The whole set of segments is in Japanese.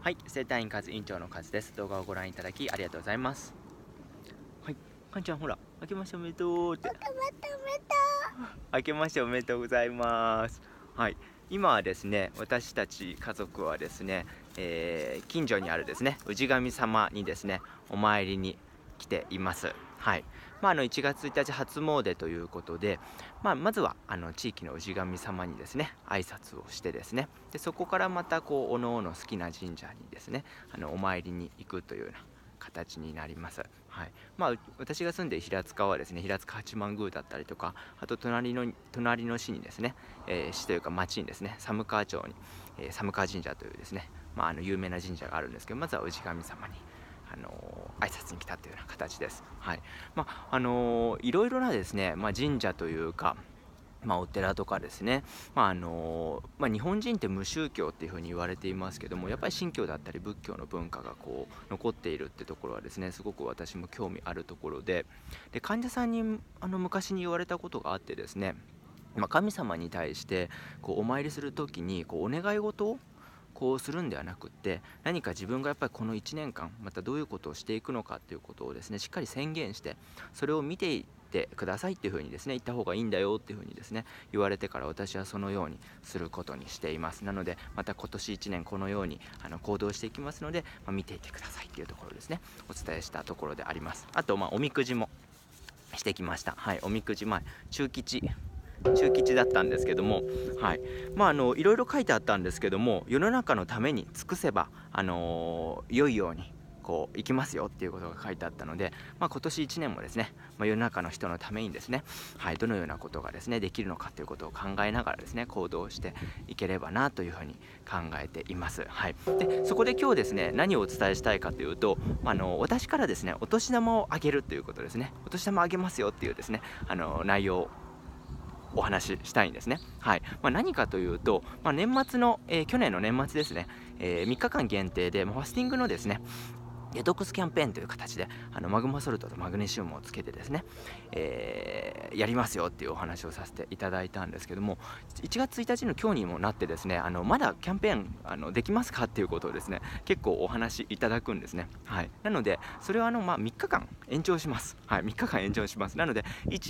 はい、生体院和院長の和です。動画をご覧いただきありがとうございます。はい、かんちゃんほら、明けましておめでとうって。明けましておめでとうございます。はい、今はですね、私たち家族はですね、近所にあるですね、氏神様にですね、お参りに来ています。はい。1月1日初詣ということで、まずは地域の氏神様にですね挨拶をしてですね、でそこからまたこうおのおの好きな神社にですねお参りに行くというような形になります。はい。私が住んでいる平塚はですね、平塚八幡宮だったりとか、あと隣の市にですね、市というか町にですね、寒川町に、寒川神社というですね、有名な神社があるんですけど、まずは氏神様に挨拶に来たというような形です。はい。いろいろなですね、神社というか、お寺とかですね、日本人って無宗教っていうふうに言われていますけども、やっぱり神教だったり仏教の文化がこう残っているってところはですね、すごく私も興味あるところで、患者さんに昔に言われたことがあってですね、神様に対してこうお参りする時にこうお願い事をこうするんではなくって、何か自分がやっぱりこの1年間またどういうことをしていくのかっていうことをですねしっかり宣言して、それを見ていってくださいっていうふうにですね言った方がいいんだよっていうふうにですね言われてから、私はそのようにすることにしています。なのでまた今年1年このように行動していきますので、見ていてくださいっていうところですねお伝えしたところであります。あとおみくじもしてきました。はい、おみくじ中吉だったんですけども、はい、いろいろ書いてあったんですけども、世の中のために尽くせば、良いようにこういきますよっていうことが書いてあったので、今年1年もですね、世の中の人のためにですね、はい、どのようなことがですねできるのかということを考えながらですね行動していければなというふうに考えています。はい、でそこで今日ですね何をお伝えしたいかというと、私からですねお年玉をあげるということですね。お年玉あげますよっていうですね内容をお話ししたいんですね。はい。何かというと、年末の、去年の年末ですね、3日間限定で、ファスティングのですね、デトックスキャンペーンという形でマグマソルトとマグネシウムをつけてですね、やりますよっていうお話をさせていただいたんですけども、1月1日の今日にもなってですねまだキャンペーンできますかっていうことをですね結構お話しいただくんですね。はい、なのでそれは3日間延長します。はい、3日間延長します。なので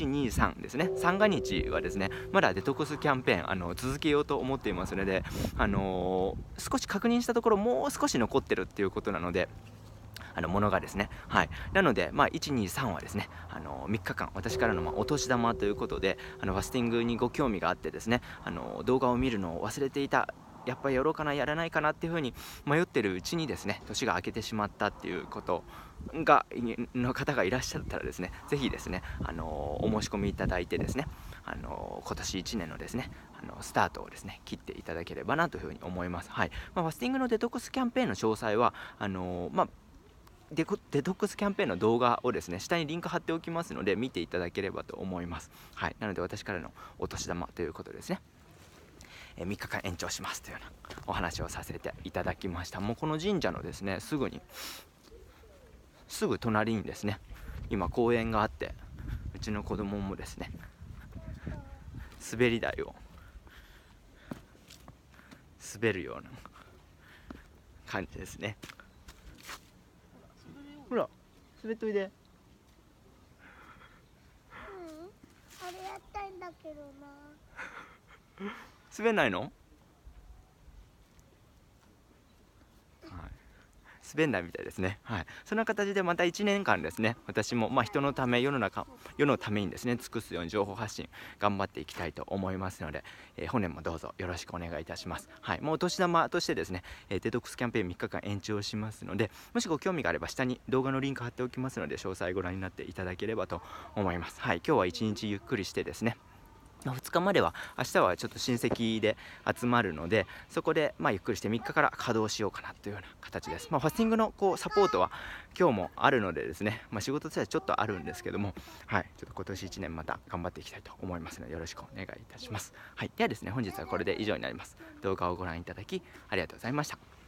123ですね、三が日はですねまだデトックスキャンペーン続けようと思っていますので、少し確認したところもう少し残ってるっていうことなので、ものがですね、はい、なので、123はですね、3日間私からのお年玉ということで、ファスティングにご興味があってですね、動画を見るのを忘れていた、やっぱりやろうかなやらないかなっていうふうに迷ってるうちにですね年が明けてしまったっていうことの方がいらっしゃったらですね、ぜひですね、お申し込みいただいてですね、今年1年のですねスタートをですね切っていただければなというふうに思います。はい。ファスティングのデトックスキャンペーンの詳細はデトックスキャンペーンの動画をですね下にリンク貼っておきますので見ていただければと思います。はい、なので私からのお年玉ということですね、3日間延長しますというようなお話をさせていただきました。もうこの神社のですねすぐ隣にですね今公園があって、うちの子供もですね滑り台を滑るような感じですね。ほら滑っといで。 あれやったいんだけどな。 滑んないの？滑んないみたいですね。はい、そんな形でまた1年間ですね私も人のため世のためにですね尽くすように情報発信頑張っていきたいと思いますので、本年もどうぞよろしくお願いいたします。はい、もうお年玉としてですね、デトックスキャンペーン3日間延長しますので、もしご興味があれば下に動画のリンク貼っておきますので詳細ご覧になっていただければと思います。はい、今日は一日ゆっくりしてですね2日までは明日はちょっと親戚で集まるので、そこでゆっくりして3日から稼働しようかなというような形です。ファスティングのサポートは今日もあるのでですね、仕事としてはちょっとあるんですけども、はい、ちょっと今年1年また頑張っていきたいと思いますのでよろしくお願いいたします。はい、ではですね本日はこれで以上になります。動画をご覧いただきありがとうございました。